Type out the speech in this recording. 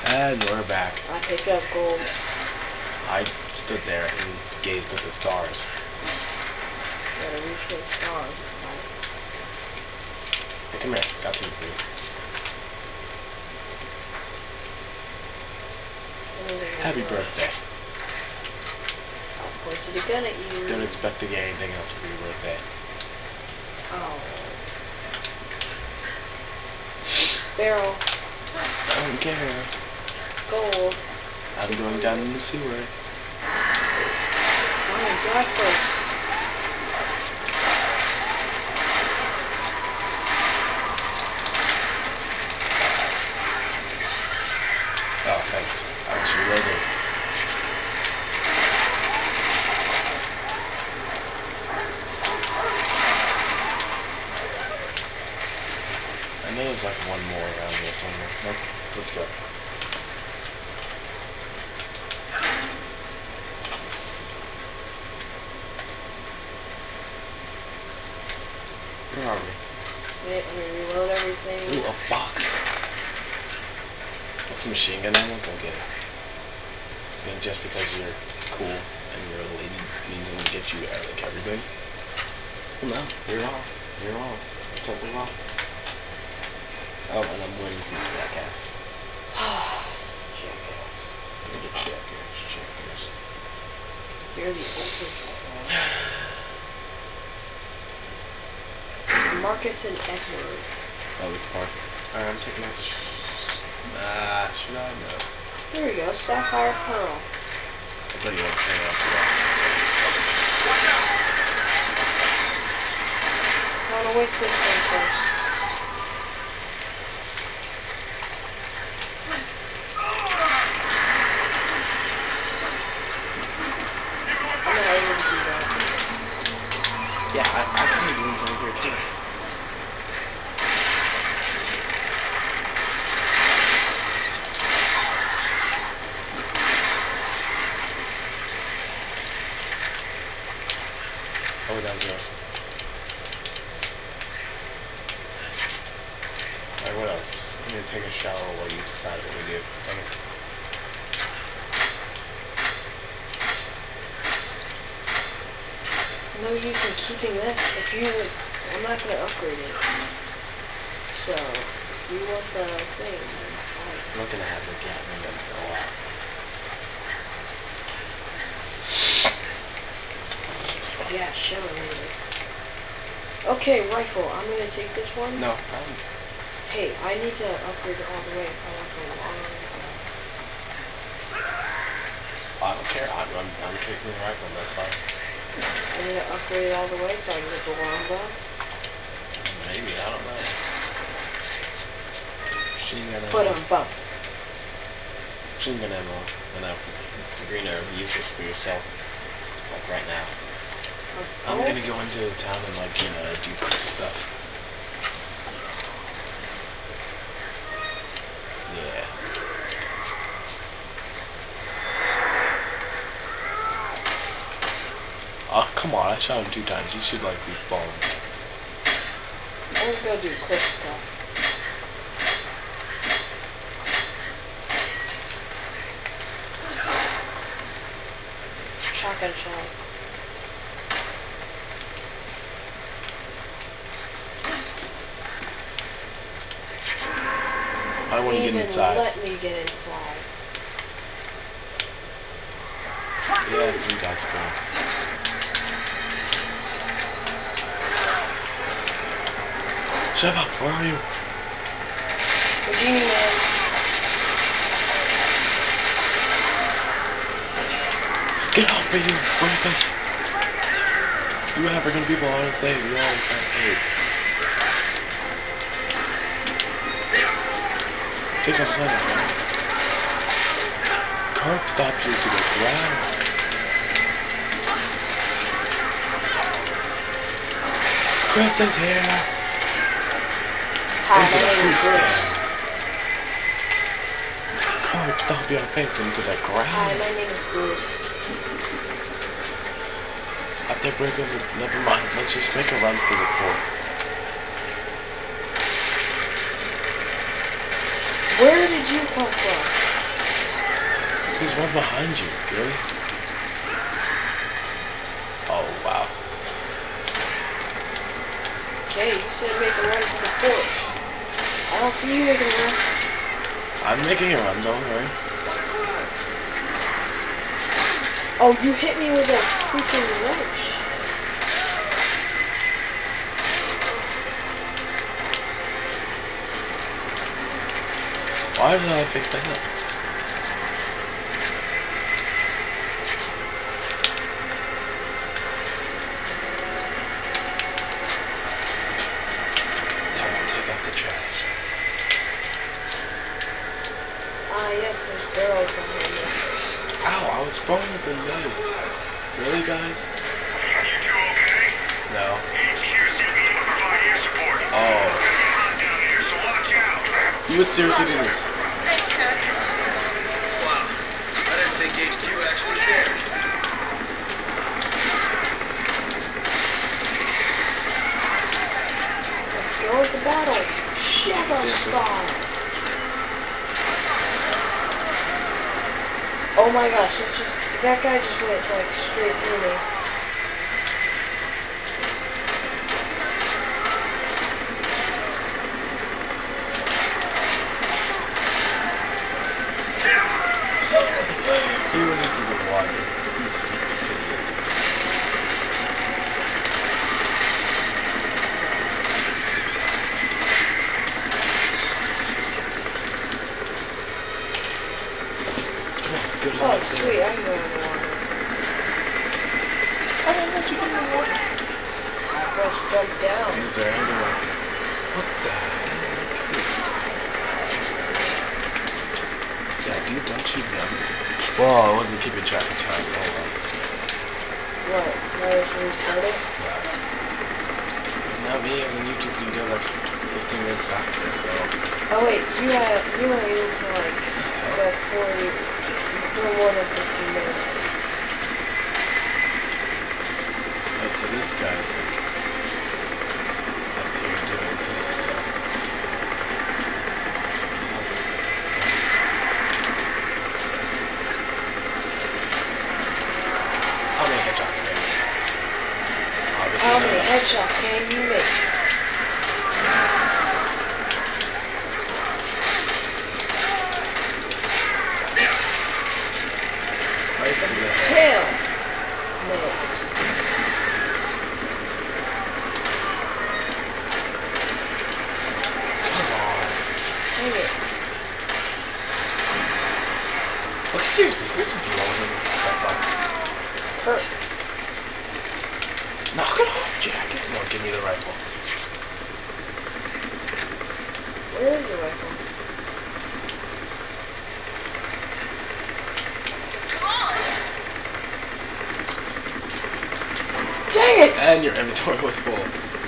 And we're back. I pick up gold. I stood there and gazed at the stars. Gotta reach those stars. Hey, come here. Got some for you. Happy birthday. I'll point the gun at you. Don't expect to get anything else for your birthday. Oh. Barrel. I don't care. Gold. I'm going down in the sewer. Fine, drive first. Oh, thanks. I was reloading. I know there's like one more around here somewhere. Nope. Let's go. Where are we? Wait, let me reload everything. Ooh, a box. That's a machine gun ammo. Go get it. I mean, just because you're cool and you're a lady means I'm gonna get you like everything. Well, no, you're wrong. You're wrong. You're totally wrong. Oh, and I'm winning some jackass. Jackass. Look at jackass. You're the oldest Marcus and Edward. Oh, it's Mark. Alright, I'm taking out the should I? No. There we go, Sapphire Pearl. I thought you had to turn it off. I want to wait this thing first. I'm not able to do that. Yeah, I can do it right here too. Oh, that was yours. Alright, what else? I'm gonna take a shower while you decide what we do. Dang it. No use in keeping this. I'm not going to upgrade it. So, if you want the thing, then fine. I'm not gonna have the Gatling gun for a while. Yeah, show me. Okay, rifle. I'm going to take this one. No, Hey, I need to upgrade it all the way if I want the long I don't care. I'm taking the rifle. That's fine. I need to upgrade it all the way so I can get the long gun. Maybe, I don't know. Machine gun ammo. Put them bump. Machine gun ammo. And the green arrow, use this for yourself. Like right now. I'm gonna go into the town and like, do cool stuff. Yeah. Oh, come on, I shot him 2 times. You should like be falling. Let's go do quick stuff. Shotgun shot. I want to get inside. Let me get inside. Yeah, you guys go. Shut up, where are you? Virginia man. Get off of here! What is this? You African people are enslaved. You're all enslaved. Take a sled, man. Carp stopped you to the ground. Chris is here. Hi, my name is Bruce. Carp, stop your face into the ground. Hi, my name is Bruce. After breaking the... Never mind. Let's just make a run for the fort. Where did you come from? There's one behind you. Really? Oh, wow. Okay, you said make a run for the fort. I don't see you making a run. I'm making a run, don't worry. Oh, you hit me with a freaking wrench. Why did I fix that up? Take out the trash. Ah, yes, there's barrels behind me. Ow, I was throwing at the nose. Really, guys? Are you two okay? No. CRCB will provide air support. Oh. It's gonna be hot down here, so watch out. You would seriously do this? Wow. I didn't think HQ actually cared. Let's go with the battle. Shiva style. Oh my gosh, that guy just went like straight through me. He went into the water. Good Oh, luck sweet, there. I can go in the water. I didn't let you get in the water. I first jumped down. Use their underwear. What the heck? Yeah, dude, don't shoot them. Well, I wasn't keeping track of time. Hold on. What? Now let's restart it? Yeah. Not me, and then you took you go like 15 minutes after, so. Oh wait, you were able to like go for more than 15 minutes. Wait, so this guy's up here doing his stuff. How many headshots can you make? Obviously How many not. headshots can you make? Right through the head. Hell! No. Come on. Dang it. Look, seriously, who's blowing stuff up? Hurt. Knock it off, Jack. No, give me the rifle. Where is the rifle? Dang it! And your inventory was full.